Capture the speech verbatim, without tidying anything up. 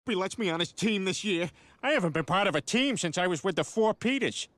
he lets me on his team this year. I haven't been part of a team since I was with the Four Peters.